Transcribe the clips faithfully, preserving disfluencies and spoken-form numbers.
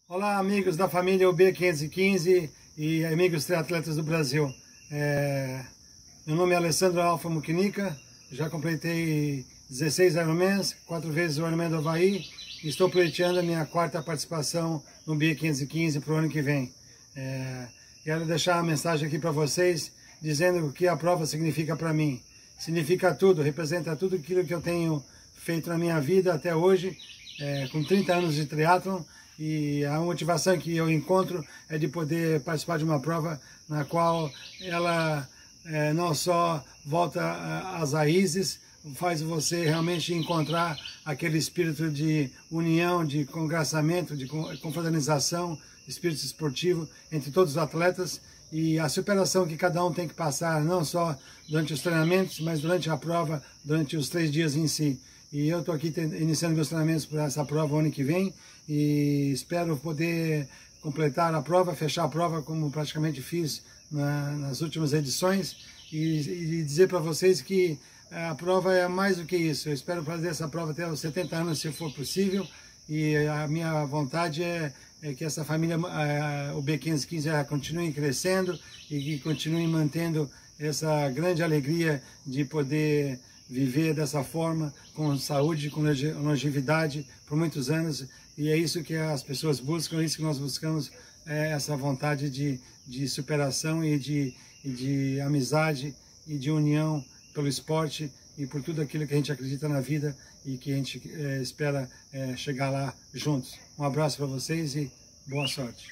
Olá, amigos da família U B quinhentos e quinze e amigos triatletas do Brasil. É... Meu nome é Alessandro Alfa Muquinica, já completei dezesseis Ironmans, quatro vezes o Ironman do Havaí e estou pleiteando a minha quarta participação no U B quinhentos e quinze para o ano que vem. É... Quero deixar uma mensagem aqui para vocês, dizendo o que a prova significa para mim. Significa tudo, representa tudo aquilo que eu tenho feito na minha vida até hoje, é, com trinta anos de triatlon. E a motivação que eu encontro é de poder participar de uma prova na qual ela é, não só volta às raízes, faz você realmente encontrar aquele espírito de união, de congraçamento, de confraternização, espírito esportivo entre todos os atletas e a superação que cada um tem que passar, não só durante os treinamentos, mas durante a prova, durante os três dias em si. E eu estou aqui iniciando meus treinamentos para essa prova o ano que vem e espero poder completar a prova, fechar a prova como praticamente fiz na, nas últimas edições e, e dizer para vocês que a prova é mais do que isso. Eu espero fazer essa prova até os setenta anos, se for possível, e a minha vontade é, é que essa família, a, o U B quinhentos e quinze, continue crescendo e que continue mantendo essa grande alegria de poder viver dessa forma, com saúde, com longevidade, por muitos anos. E é isso que as pessoas buscam, é isso que nós buscamos, é essa vontade de, de superação e de, e de amizade e de união pelo esporte e por tudo aquilo que a gente acredita na vida e que a gente é, espera é, chegar lá juntos. Um abraço para vocês e boa sorte.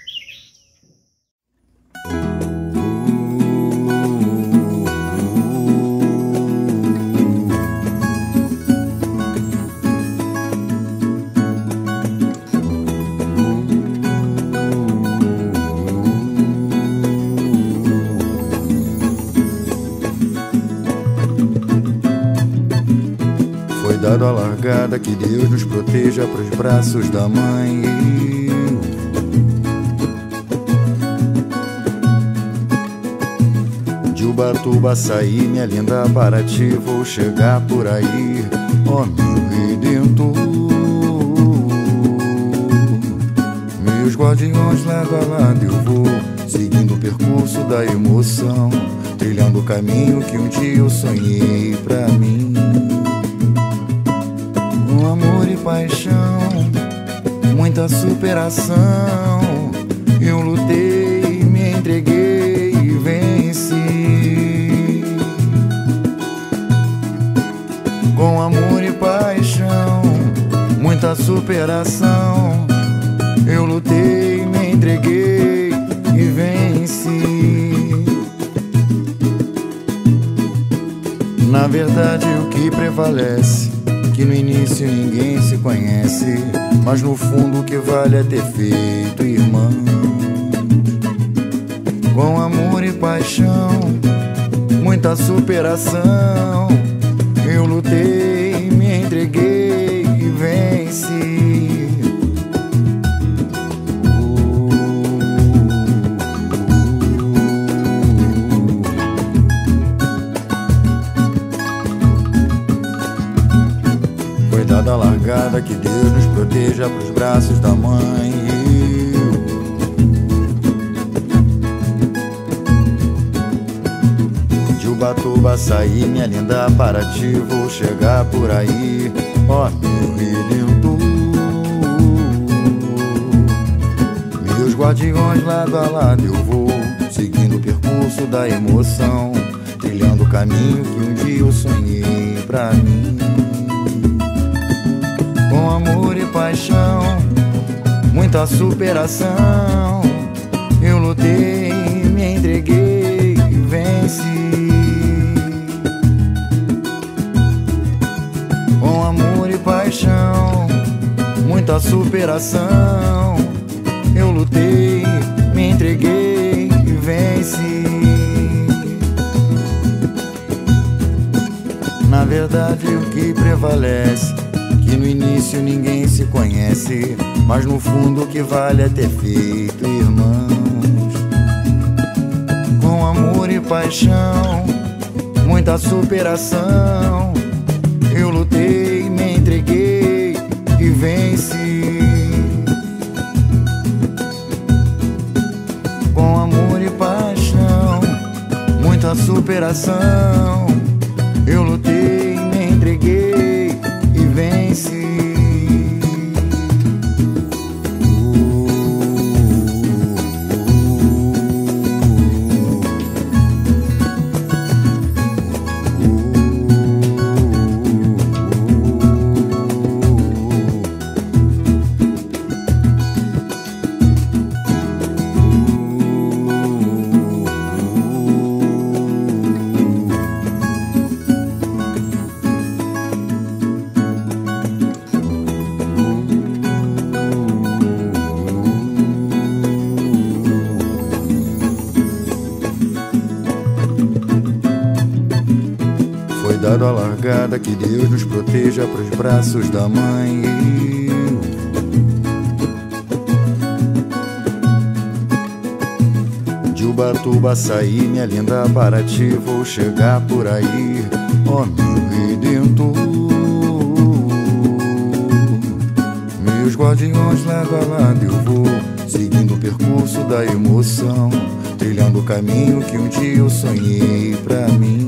Dado a largada, que Deus nos proteja pros braços da mãe. De Ubatuba saí, minha linda Paraty, vou chegar por aí, ó meu Redentor. Meus guardiões lado a lado eu vou, seguindo o percurso da emoção, trilhando o caminho que um dia eu sonhei pra mim. Com amor e paixão, muita superação, eu lutei, me entreguei e venci. Com amor e paixão, muita superação, eu lutei, me entreguei e venci. Na verdade o que prevalece, que no início ninguém se conhece, mas no fundo o que vale é ter feito irmão. Com amor e paixão, muita superação, eu lutei, me entreguei e venci. Dada a largada, que Deus nos proteja pros braços da mãe. De Ubatuba saí, minha linda Paraty, vou chegar por aí, ó meu Redentor. Meus guardiões lado a lado eu vou, seguindo o percurso da emoção, trilhando o caminho que um dia eu sonhei pra mim. Com amor e paixão, muita superação, eu lutei, me entreguei e venci. Com amor e paixão, muita superação, eu lutei, me entreguei e venci. Na verdade o que prevalece, que no início ninguém se conhece, mas no fundo o que vale é ter feito irmãos. Com amor e paixão, muita superação, eu lutei, me entreguei e venci. muita superação. Eu lutei, me entreguei e venci. Dado a largada, que Deus nos proteja pros braços da mãe. De Ubatuba saí, minha linda Paraty, vou chegar por aí, ó meu Redentor. Meus guardiões lado a lado eu vou, seguindo o percurso da emoção, trilhando o caminho que um dia eu sonhei pra mim.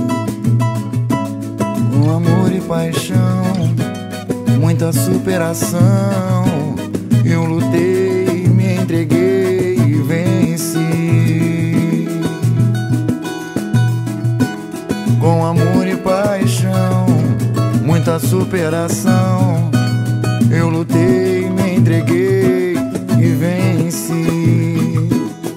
Com amor e paixão, muita superação, eu lutei, me entreguei e venci. Com amor e paixão, muita superação, eu lutei, me entreguei e venci.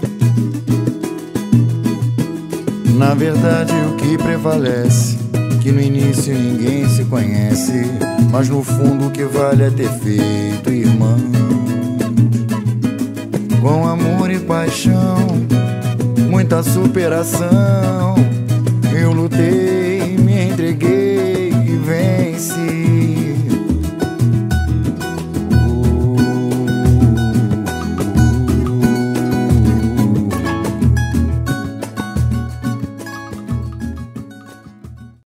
Na verdade o que prevalece, que no início ninguém se conhece, mas no fundo o que vale é ter feito irmão. Com amor e paixão, muita superação,